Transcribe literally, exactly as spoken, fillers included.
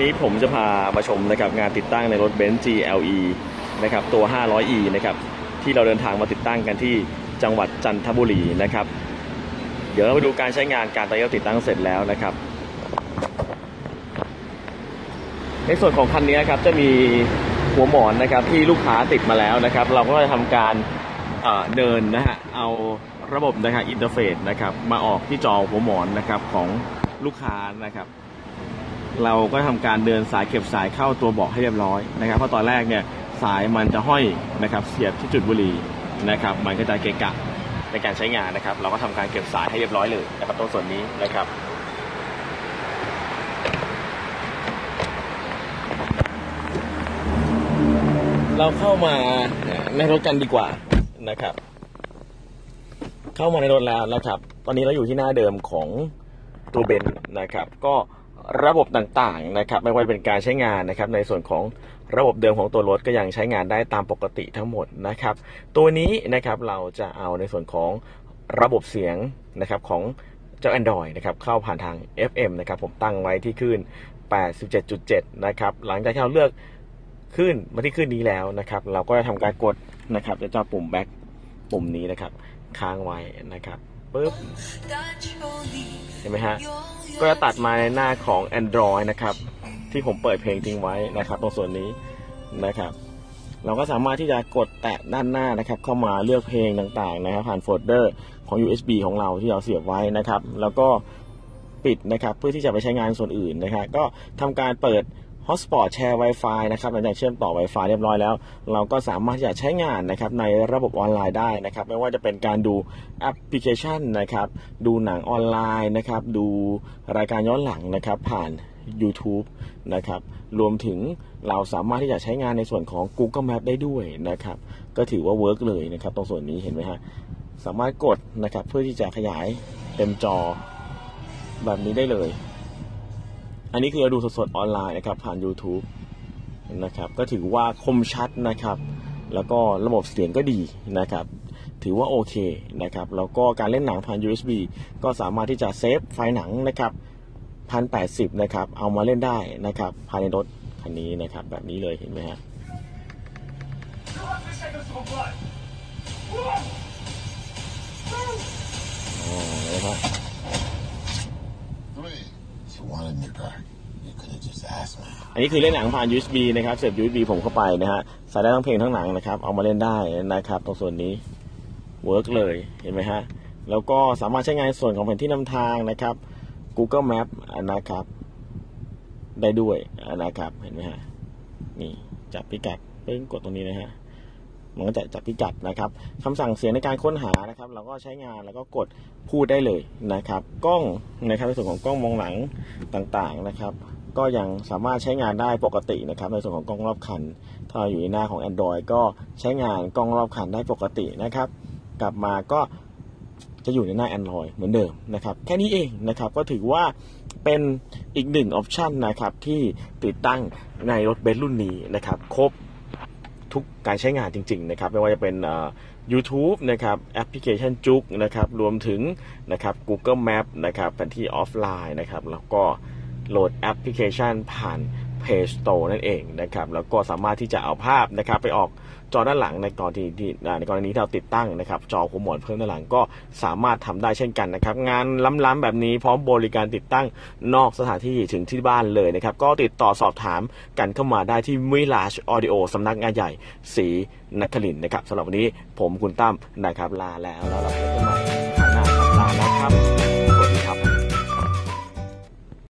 นี้ผมจะพามาชมนะครับงานติดตั้งในรถเบนซ์ จี แอล อี นะครับตัว ห้าร้อยอี นะครับที่เราเดินทางมาติดตั้งกันที่จังหวัดจันทบุรีนะครับเดี๋ยวเราไปดูการใช้งานการตอนนี้เราติดตั้งเสร็จแล้วนะครับในส่วนของคันนี้ครับจะมีหัวหมอนนะครับที่ลูกค้าติดมาแล้วนะครับเราก็จะทำการเดินนะฮะเอาระบบนะครับอินเทอร์เฟซนะครับมาออกที่จอหัวหมอนนะครับของลูกค้านะครับเราก็ทำการเดินสายเก็บสายเข้าตัวเบาะให้เรียบร้อยนะครับเพราะตอนแรกเนี่ยสายมันจะห้อยนะครับเสียบที่จุดบุหรี่นะครับมันก็จะเกะกะในการใช้งานนะครับเราก็ทำการเก็บสายให้เรียบร้อยเลยนะครับตรงส่วนนี้นะครับเราเข้ามาในรถกันดีกว่านะครับเข้ามาในรถแล้วนะครับตอนนี้เราอยู่ที่หน้าเดิมของตัวเบนซ์นะครับก็ระบบต่างๆนะครับไม่ว่าเป็นการใช้งานนะครับในส่วนของระบบเดิมของตัวรถก็ยังใช้งานได้ตามปกติทั้งหมดนะครับตัวนี้นะครับเราจะเอาในส่วนของระบบเสียงนะครับของเจ้า Android นะครับเข้าผ่านทาง เอฟ เอ็ม นะครับผมตั้งไว้ที่คลื่น แปดสิบเจ็ดจุดเจ็ด นะครับหลังจากที่เราเลือกคลื่นมาที่คลื่นนี้แล้วนะครับเราก็จะทำการกดนะครับจะเจ้าปุ่ม back ปุ่มนี้นะครับค้างไว้นะครับปึ๊บเห็นไหมฮะก็จะตัดมาในหน้าของ Android นะครับที่ผมเปิดเพลงทิ้งไว้นะครับตรงส่วนนี้นะครับเราก็สามารถที่จะกดแตะด้านหน้านะครับเข้ามาเลือกเพลงต่างๆนะครับผ่านโฟลเดอร์ของ ยู เอส บี ของเราที่เราเสียบไว้นะครับแล้วก็ปิดนะครับเพื่อที่จะไปใช้งานส่วนอื่นนะครับก็ทำการเปิดHotspot แชร์ Wi-Fi นะครับหลังจากเชื่อมต่อ Wi-Fi เรียบร้อยแล้วเราก็สามารถที่จะใช้งานนะครับในระบบออนไลน์ได้นะครับไม่ว่าจะเป็นการดูแอปพลิเคชันนะครับดูหนังออนไลน์นะครับดูรายการย้อนหลังนะครับผ่าน YouTube นะครับรวมถึงเราสามารถที่จะใช้งานในส่วนของ Google Map ได้ด้วยนะครับก็ถือว่าเวิร์กเลยนะครับตรงส่วนนี้เห็นไหมฮะสามารถกดนะครับเพื่อที่จะขยายเต็มจอแบบนี้ได้เลยอันนี้คือเราดูสดๆออนไลน์นะครับผ่าน YouTube นะครับก็ถือว่าคมชัดนะครับแล้วก็ระบบเสียงก็ดีนะครับถือว่าโอเคนะครับแล้วก็การเล่นหนังผ่าน ยู เอส บี ก็สามารถที่จะเซฟไฟล์หนังนะครับ หนึ่งพันแปดสิบ นะครับเอามาเล่นได้นะครับภายในรถคันนี้นะครับแบบนี้เลยเห็นไหมฮะอ๋อนะครับอันนี้คือเล่นหนังผ่าน ยู เอส บี นะครับเสียบ ยู เอส บี ผมเข้าไปนะฮะใส่ได้ทั้งเพลงทั้งหนังนะครับเอามาเล่นได้นะครับตรงส่วนนี้เวิร์กเลยเห็นไหมฮะแล้วก็สามารถใช้งานส่วนของแผนที่นำทางนะครับ Google Map นะครับได้ด้วยนะครับเห็นไหมฮะนี่จับพิกัดเพิ่งกดตรงนี้นะฮะมันก็จะจับพิกัดนะครับคำสั่งเสียงในการค้นหานะครับเราก็ใช้งานแล้วก็กดพูดได้เลยนะครับกล้องนะครับในส่วนของกล้องมองหลังต่างๆนะครับก็ยังสามารถใช้งานได้ปกตินะครับในส่วนของกล้องรอบคันถ้าอยู่ในหน้าของ Android ก็ใช้งานกล้องรอบคันได้ปกตินะครับกลับมาก็จะอยู่ในหน้า Android เหมือนเดิมนะครับแค่นี้เองนะครับก็ถือว่าเป็นอีกหนึ่งออปชันนะครับที่ติดตั้งในรถเบนซ์รุ่นนี้นะครับครบทุกการใช้งานจริงๆนะครับไม่ว่าจะเป็นเอ่อ YouTube นะครับแอปพลิเคชันจุกนะครับรวมถึงนะครับ Google Map นะครับแผนที่ออฟไลน์นะครับแล้วก็โหลดแอปพลิเคชันผ่าน Play Store นั่นเองนะครับแล้วก็สามารถที่จะเอาภาพนะครับไปออกจอด้านหลังในกรณีที่ในกรณีที่เราติดตั้งนะครับจอหัวหมอนเพิ่มด้านหลังก็สามารถทำได้เช่นกันนะครับงานล้ำๆแบบนี้พร้อมบริการติดตั้งนอกสถานที่ถึงที่บ้านเลยนะครับก็ติดต่อสอบถามกันเข้ามาได้ที่มิลาชออดิโอสำนักงานใหญ่ศรีนครินทร์นะครับสำหรับวันนี้ผมคุณตั้มนะครับลาแล้วแล้วเราพบกันใหม่